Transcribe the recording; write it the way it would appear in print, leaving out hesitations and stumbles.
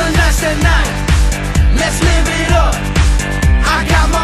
nice tonight. Let's live it up. I got my